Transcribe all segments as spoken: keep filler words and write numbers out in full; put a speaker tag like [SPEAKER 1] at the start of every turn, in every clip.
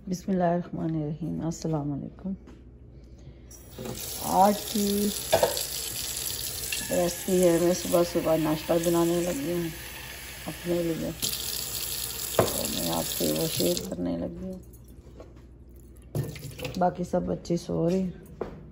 [SPEAKER 1] बिस्मिल्लाहिर्रहमानिर्रहीम। अस्सलाम वालेकुम। आज की रेसिपी है, मैं सुबह सुबह नाश्ता बनाने लगी हूँ अपने लिए, तो मैं आपसे वो शेयर करने लगी हूँ। बाकी सब बच्चे सो रहे हैं।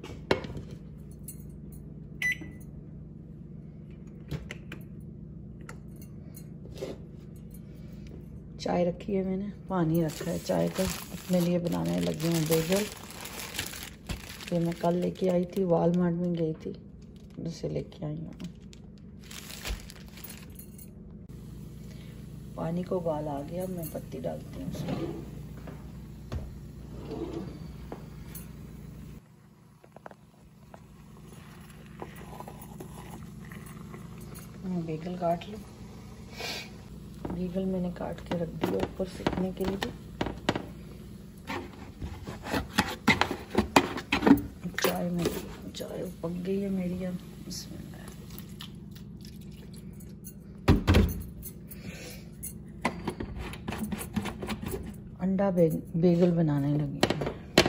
[SPEAKER 1] चाय रखी है मैंने, पानी रखा है चाय का। अपने लिए बनाने लगी हूँ बेगल। ये मैं कल लेके आई थी, वॉलमार्ट में गई थी, उसे लेके आई हूँ। पानी को उबाल आ गया, मैं पत्ती डालती हूँ उसमें। मैं बेगल काट लूँ। बीगल मैंने काट के रख दिया ऊपर सेकने के लिए। चाय में चाय पक गई है मेरी अब। इसमें अंडा बे, बेगल बनाने लगी हूँ।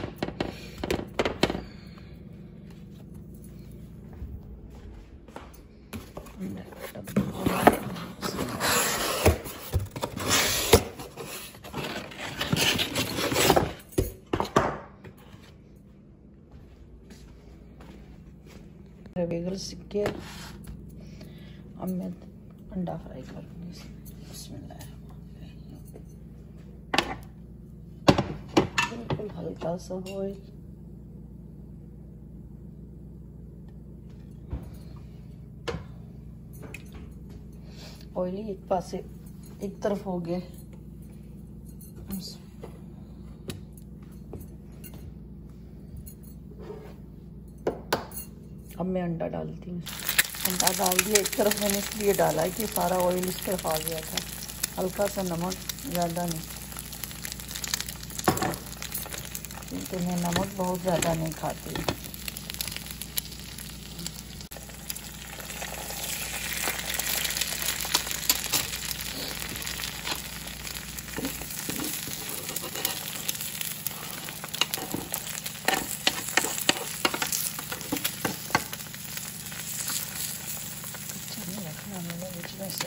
[SPEAKER 1] बेगल सीख के अब मैं अंडा फ्राई करूँगी इसमें। बिल्कुल हल्का सा ऑयल, ऑयली एक पास से एक तरफ हो गए। अब मैं अंडा डालती हूँ। अंडा डाल दिया एक तरफ, मैंने इसलिए डाला है कि सारा ऑयल इस तरफ आ गया था। हल्का सा नमक, ज़्यादा नहीं, क्योंकि मैं नमक बहुत ज़्यादा नहीं खाती। से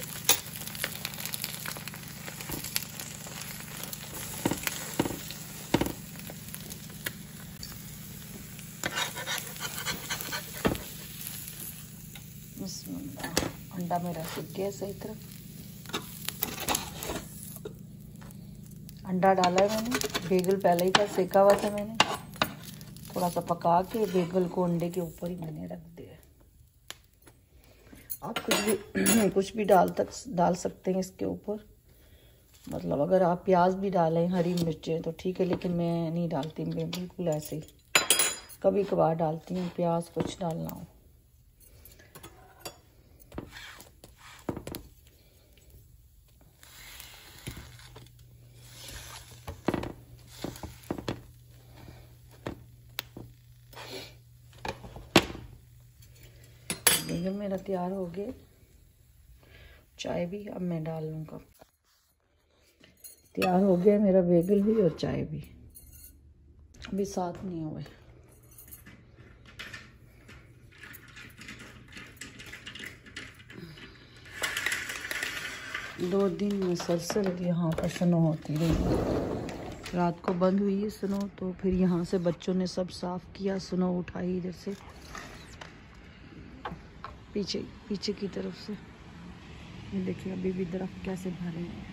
[SPEAKER 1] अंडा मेरा सीख गया सही तरह। अंडा डाला है मैंने, बेगल पहले ही था सेका हुआ था मैंने, थोड़ा सा पका के बेगल को अंडे के ऊपर ही मैंने रख दिया। आप कुछ भी कुछ भी डाल तक डाल सकते हैं इसके ऊपर, मतलब अगर आप प्याज भी डालें, हरी मिर्चें तो ठीक है, लेकिन मैं नहीं डालती, मैं बिल्कुल ऐसे ही कभी कभार डालती हूँ प्याज, कुछ डालना हो। बेगल मेरा तैयार हो गया। चाय भी अब मैं डाल लूँगा। तैयार हो गया मेरा बेगल भी और चाय भी, अभी साथ नहीं हुए। दो दिन मुसलसल यहाँ पर स्नो होती रही। रात को बंद हुई है स्नो, तो फिर यहाँ से बच्चों ने सब साफ़ किया, स्नो उठाई इधर से पीछे पीछे की तरफ से। ये देखिए अभी भी दरख्त कैसे भरे हैं।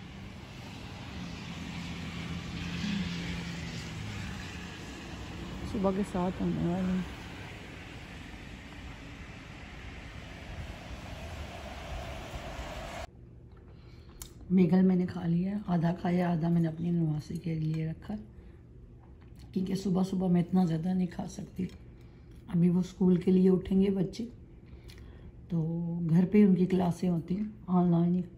[SPEAKER 1] सुबह के साथ होने वाले। बेगल मैंने खा लिया, आधा खाया, आधा मैंने अपनी नवासी के लिए रखा, क्योंकि सुबह सुबह मैं इतना ज़्यादा नहीं खा सकती। अभी वो स्कूल के लिए उठेंगे बच्चे, तो घर पे उनकी क्लासें होती हैं ऑनलाइन ही।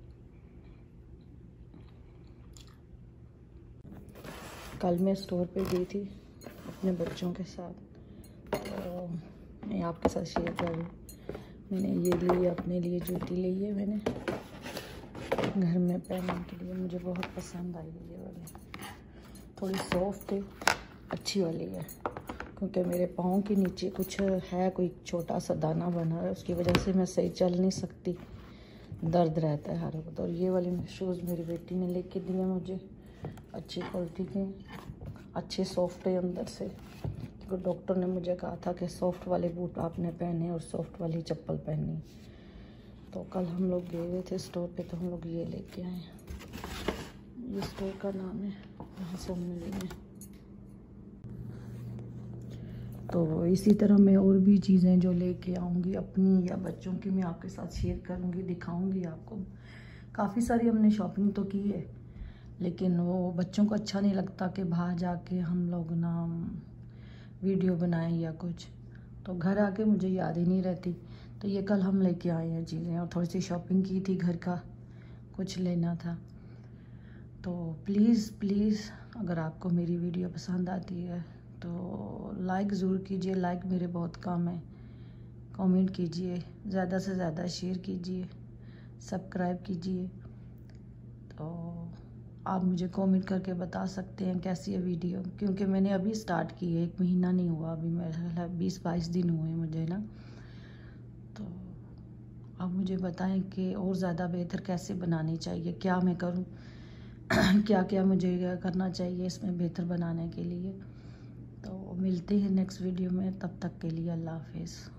[SPEAKER 1] कल मैं स्टोर पे गई थी अपने बच्चों के साथ, तो मैं आपके साथ शेयर कर रही हूँ। मैंने ये लिए, अपने लिए जूती ली है मैंने घर में पहनने के लिए, मुझे बहुत पसंद आई ये वाली। थोड़ी सॉफ्ट है, अच्छी वाली है, क्योंकि मेरे पाँव के नीचे कुछ है, कोई छोटा सा दाना बना है, उसकी वजह से मैं सही चल नहीं सकती, दर्द रहता है हर वक्त। और ये वाले शूज़ मेरी बेटी ने लेके दिए मुझे, अच्छी क्वालिटी के, अच्छे सॉफ्ट है अंदर से, क्योंकि डॉक्टर ने मुझे कहा था कि सॉफ्ट वाले बूट आपने पहने और सॉफ्ट वाली चप्पल पहनी। तो कल हम लोग गए हुए थे स्टोर पे, तो हम लोग ये लेके आए। ये स्टोर का नाम है, यहाँ से हमने लिए। तो इसी तरह मैं और भी चीज़ें जो लेके आऊँगी अपनी या बच्चों की, मैं आपके साथ शेयर करूँगी, दिखाऊँगी आपको। काफ़ी सारी हमने शॉपिंग तो की है, लेकिन वो बच्चों को अच्छा नहीं लगता कि बाहर जाके हम लोग ना वीडियो बनाएं या कुछ, तो घर आके मुझे याद ही नहीं रहती। तो ये कल हम लेके आए हैं चीज़ें, और थोड़ी सी शॉपिंग की थी, घर का कुछ लेना था। तो प्लीज़ प्लीज़ अगर आपको मेरी वीडियो पसंद आती है तो लाइक ज़रूर कीजिए, लाइक मेरे बहुत कम है। कमेंट कीजिए, ज़्यादा से ज़्यादा शेयर कीजिए, सब्सक्राइब कीजिए। तो आप मुझे कमेंट करके बता सकते हैं कैसी है वीडियो, क्योंकि मैंने अभी स्टार्ट की है, एक महीना नहीं हुआ, अभी मेरा बीस बाईस दिन हुए मुझे ना। तो आप मुझे बताएं कि और ज़्यादा बेहतर कैसे बनानी चाहिए, क्या मैं करूं, क्या क्या मुझे करना चाहिए इसमें बेहतर बनाने के लिए। तो मिलते हैं नेक्स्ट वीडियो में, तब तक के लिए अल्लाह हाफिज़।